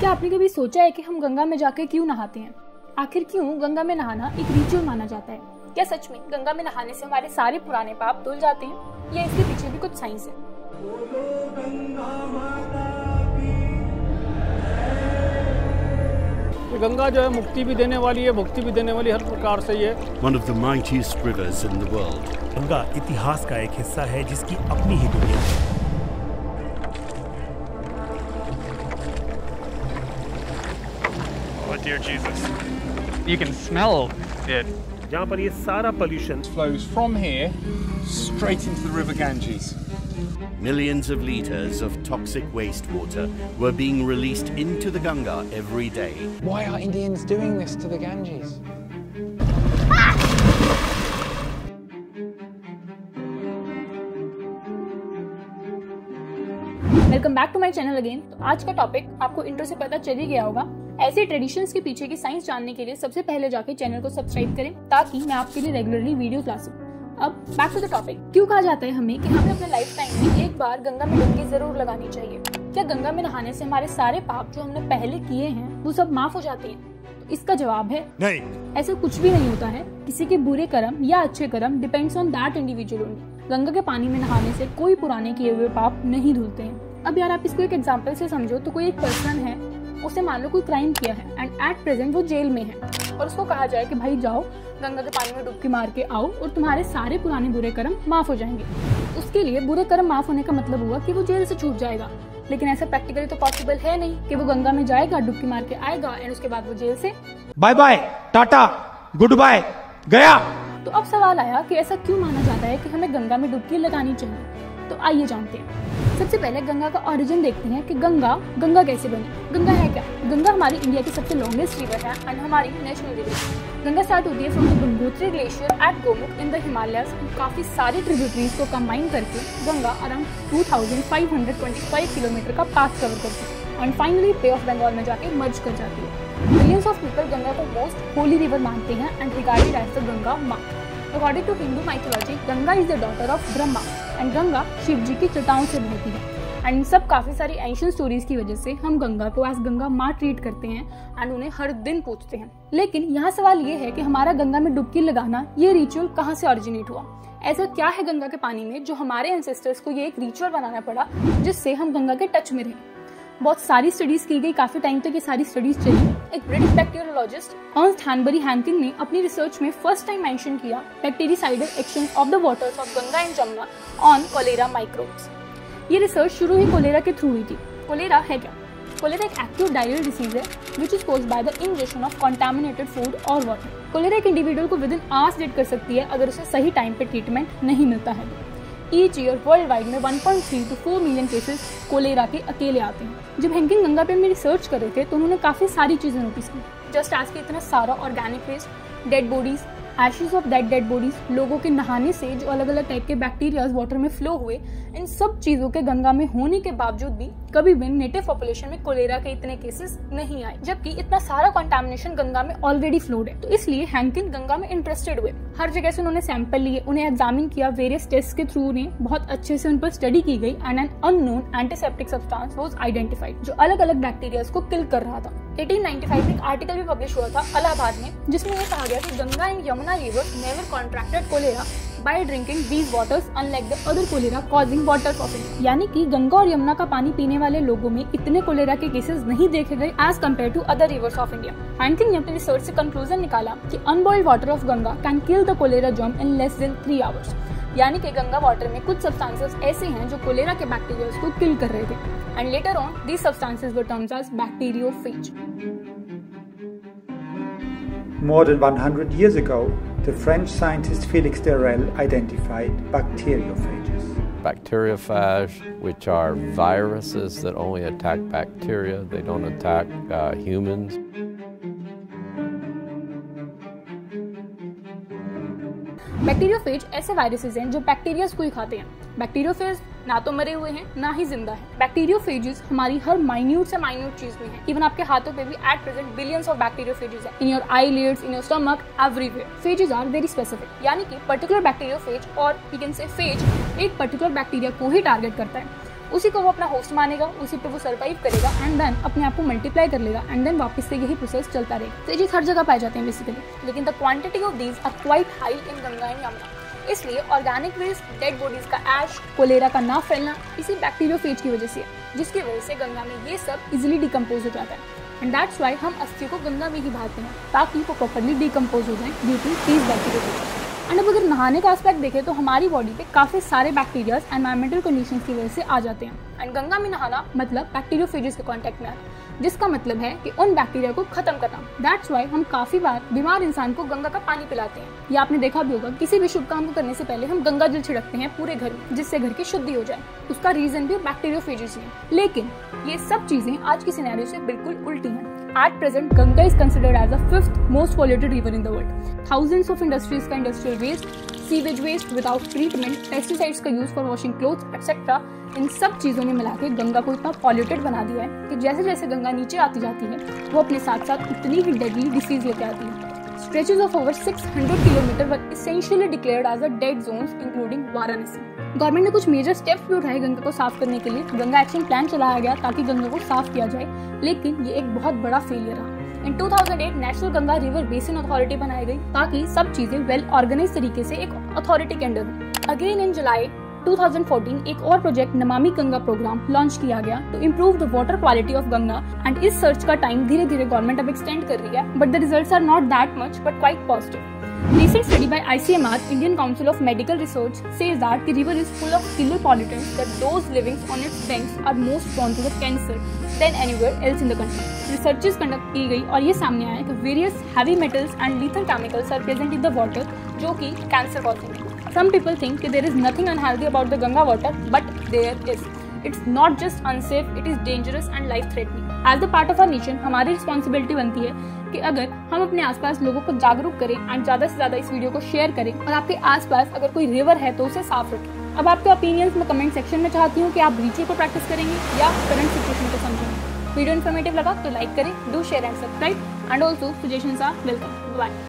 क्या आपने कभी सोचा है कि हम गंगा में जाकर क्यों नहाते हैं? आखिर क्यों गंगा में नहाना एक रिचुअल माना जाता है? क्या सच में गंगा में नहाने से हमारे सारे पुराने पाप धुल जाते हैं या इसके पीछे भी कुछ साइंस है? गंगा जो है मुक्ति भी देने वाली है, भुक्ति भी देने वाली, हर प्रकार से ये one of the mightiest rivers in the world. Ganga इतिहास का एक हिस्सा है जिसकी अपनी ही दुनिया है। Oh dear Jesus. You can smell it. जहाँ पर ये सारा pollution flows from here straight into the river Ganges. Millions of liters of toxic wastewater were being released into the Ganga every day. Why are Indians doing this to the Ganges? Welcome back to my channel again. तो आज का topic आपको intro से पता चल ही गया होगा। ऐसे ट्रेडिशंस के पीछे की साइंस जानने के लिए सबसे पहले जाके चैनल को सब्सक्राइब करें ताकि मैं आपके लिए रेगुलरली वीडियोस ला सकूं। अब बैक टू द टॉपिक। क्यों कहा जाता है हमें कि हमें अपने लाइफ टाइम में एक बार गंगा में डुबकी जरूर लगानी चाहिए? क्या गंगा में नहाने से हमारे सारे पाप जो हमने पहले किए हैं वो सब माफ हो जाते हैं? तो इसका जवाब है नहीं। ऐसा कुछ भी नहीं होता है। किसी के बुरे कर्म या अच्छे कर्म depends on that individual only. Ganga के पानी में नहाने से कोई पुराने किए हुए पाप नहीं धुलते हैं। अब यार आप इसको एक एग्जांपल से समझो तो कोई एक पर्सन है, उसे मान लो कोई क्राइम किया है एंड एट प्रेजेंट वो जेल में है और उसको कहा जाए कि भाई जाओ गंगा के पानी में डुबकी मार के आओ और तुम्हारे सारे पुराने बुरे कर्म माफ हो जाएंगे। उसके लिए बुरे कर्म माफ होने का मतलब हुआ कि वो जेल से छूट जाएगा, लेकिन ऐसा प्रैक्टिकली तो पॉसिबल है नहीं कि वो गंगा में जाएगा, डुबकी मार के आएगा एंड उसके बाद वो जेल से bye bye tata goodbye गया। तो अब सवाल आया कि ऐसा क्यों माना जाता है कि हमें गंगा में डुबकी लगानी चाहिए? तो आइए जानते हैं। सबसे पहले गंगा का ओरिजिन देखते हैं कि गंगा कैसे बनी। गंगा है क्या? गंगा हमारी इंडिया की सबसे लॉन्गेस्ट रिवर है एंड हमारी नेशनल रिवर है। गंगा स्टार्ट होती है from the Gangotri glacier at Gomukh in the Himalayas. काफी सारी ट्रिब्यूटरीज को कंबाइन करके गंगा अराउंड 2525 किलोमीटर का पाथ कवर करती है and finally Bay of Bengal में जाके मर्ज कर जाती है। मिलियंस ऑफ पीपल गंगा को मोस्ट होली रिवर मानते हैं and regarded as the Ganga माँ। According to Hindu mythology, Ganga is the daughter of Brahma and Ganga Shiv जी की जटाओं से बहती है एंड इन सब काफी सारी एंशिएंट स्टोरीज की वजह से हम गंगा को एज गंगा माँ ट्रीट करते हैं एंड उन्हें हर दिन पूजते हैं। लेकिन यहाँ सवाल ये है कि हमारा गंगा में डुबकी लगाना ये रिचुअल कहाँ से ओरिजिनेट हुआ? ऐसा क्या है गंगा के पानी में जो हमारे एंसेस्टर्स को ये एक रिचुअल बनाना पड़ा जिससे हम गंगा के टच में रहें? बहुत सारी स्टडीज की गई, काफी टाइम तक ये सारी स्टडीज चली। एक British bacteriologist Ernest Hanbury Hankin ने अपनी रिसर्च में फर्स्ट टाइम मेंशन किया bactericidal action of the waters of Ganga and Jamuna on cholera microbes. ये रिसर्च शुरू ही कोलेरा के थ्रू हुई थी। कोलेरा है क्या? कोलेरा एक एक्टिव डायरियल डिसीज है which is caused by the injection of contaminated food और वाटर। कोलेरा एक इंडिविजुअल को विद इन आवर्स डेड कर सकती है अगर उसे सही टाइम पे ट्रीटमेंट नहीं मिलता है। ईच ईयर वर्ल्ड वाइड में 1.3 to 4 मिलियन केसेस कोलेरा के अकेले आते हैं। जब हैंकिंग गंगा पे में रिसर्च कर रहे थे तो उन्होंने काफी सारी चीजें नोटिस की। जस्ट आज के इतना सारा organic waste, dead bodies, ashes of that dead bodies, लोगों के नहाने से जो अलग अलग टाइप के बैक्टीरियाज वाटर में फ्लो हुए, इन सब चीजों के गंगा में होने के बावजूद भी कभी भी नेटिव पॉपुलेशन में कोलेरा के इतने केसेस नहीं आए, जबकि इतना सारा कंटामिनेशन गंगा में ऑलरेडी फ्लोड है। तो इसलिए हैंकिंग गंगा में इंटरेस्टेड हुए। हर जगह से उन्होंने सैंपल लिए, उन्हें एग्जामिन किया, वेरियस टेस्ट के थ्रू उन्हें बहुत अच्छे से उन पर स्टडी की गई and an unknown antiseptic substance was identified जो अलग अलग बैक्टीरियाज को किल कर रहा था। 1895 में एक आर्टिकल भी पब्लिश हुआ था इलाहाबाद में जिसमें यह कहा गया कि Ganga and Yamuna river never contracted cholera by drinking these waters unlike the other cholera causing water सॉफिंग। यानी कि गंगा और यमुना का पानी पीने वाले लोगों में इतने कोलेरा के केसेस नहीं देखे गए as compared to other rivers of India. Hankin ने अपनी रिसर्च से कंक्लूजन निकाला कि unboiled water of Ganga can kill the cholera germ in less than 3 hours. यानी कि गंगा वाटर में कुछ सब्सटेंसेस ऐसे हैं जो कोलेरा के बैक्टीरिया को किल कर रहे थे and later on these substances were termed as bacteriophage. More than 100 years ago, the French scientist Félix d'Herelle identified bacteriophages. Bacteriophage, which are viruses that only attack bacteria, they don't attack humans. Bacteriophage ऐसे viruses हैं जो bacterias को ही खाते हैं। Bacteriophage ना तो मरे हुए हैं ना ही जिंदा है। बैक्टीरियोफेजेस हमारी हर माइन्यूट से माइन्यूट चीज में है। इवन आपके हाथों पे भी at present billions of bacteriophages है। In your eyelids, in your stomach, everywhere. Phages are very specific, यानी कि पर्टिकुलर बैक्टीरियोफेज और वी कैन से फेज एक पर्टिकुलर बैक्टीरिया को ही टारगेट करता है। उसी को वो अपना होस्ट मानेगा, उसी पे वो सर्वाइव करेगा एंड देन अपने आप को मल्टीप्लाई कर लेगा एंड देन वापस से यही प्रोसेस चलता रहेगा। तो ये चीज़ हर जगह पाए जाते हैं बेसिकली, लेकिन the quantity of these are quite high in Ganga and Yamuna. इसलिए ऑर्गेनिक वेस्ट, डेड बॉडीज का ऐश, कोलेरा का ना फैलना इसी बैक्टीरियोफेज की वजह से है, जिसकी वजह से गंगा में ये सब इजीली डिकम्पोज हो जाता है एंड दैट्स वाई हम अस्थियों को गंगा में ही बहाते हैं ताकि वो प्रॉपर्ली डिकम्पोज हो जाए due to these bacteriophage. And अब अगर नहाने का एस्पेक्ट देखें तो हमारी बॉडी पे काफ़ी सारे बैक्टीरियाज एनवायरमेंटल कंडीशंस की वजह से आ जाते हैं एंड गंगा में नहाना मतलब बैक्टीरियोफेजेस के कांटेक्ट में आना, जिसका मतलब है कि उन बैक्टीरिया को खत्म करना। दैट्स वाई हम काफ़ी बार बीमार इंसान को गंगा का पानी पिलाते हैं। ये आपने देखा भी होगा, किसी भी शुभ काम को करने से पहले हम गंगा जल छिड़कते हैं पूरे घर में, जिससे घर की शुद्धि हो जाए। उसका रीजन भी बैक्टीरियोफेजेस ही है। लेकिन ये सब चीज़ें आज की सिनेरियो से बिल्कुल उल्टी हैं। At present, Ganga is considered as the 5th most polluted river in the world. Thousands of industries का industrial waste, sewage waste without treatment, pesticides का use for washing clothes, etc. इन सब चीज़ों ने मिला के गंगा को इतना पॉल्यूटेड बना दिया है कि जैसे जैसे गंगा नीचे आती जाती है वो अपने साथ साथ उतनी ही डेडली डिसीज लेके आती है। Stretches of over 600 kilometers were essentially declared as the dead zones, including Varanasi. Government ने कुछ मेजर स्टेप्स भी उठाए गंगा को साफ करने के लिए। गंगा एक्शन प्लान चलाया गया ताकि गंगा को साफ किया जाए, लेकिन ये एक बहुत बड़ा फेलियर रहा। In 2008 national Ganga river basin authority बनाई गई ताकि सब चीजें वेल ऑर्गेनाइज तरीके से एक अथॉरिटी के अंडर हो। अगेन इन जुलाई 2014 एक और project Namami Ganga programme launch किया गया to improve the water quality of Ganga and इस सर्च का टाइम धीरे धीरे गवर्नमेंट अब एक्सटेंड कर रही है, but the results are not that much but quite positive. Recent study by ICMR, Indian Council of Medical Research, says that the river is full of killer pollutants that those living on its banks are most prone to the cancer than anywhere else in the country. Researches conduct की गई और ये सामने आया कि various heavy metals and lethal chemicals are present in the water, जो कि cancer causing है। Some people think that there is nothing unhealthy about the Ganga water, but there is. It's not just unsafe, it is dangerous and life-threatening. As the part of our nation, हमारी responsibility बनती है कि अगर हम अपने आसपास लोगों को जागरूक करें एंड ज़्यादा से ज़्यादा इस वीडियो को शेयर करें और आपके आसपास अगर कोई रिवर है तो उसे साफ रखें। अब आपके ओपिनियंस में कमेंट सेक्शन में चाहती हूँ कि आप रिचुअल को प्रैक्टिस करेंगे या करंट सिचुएशन को समझेंगे। वीडियो इन्फॉर्मेटिव लगा तो लाइक करें, do share and subscribe and also suggestions are welcome. Bye.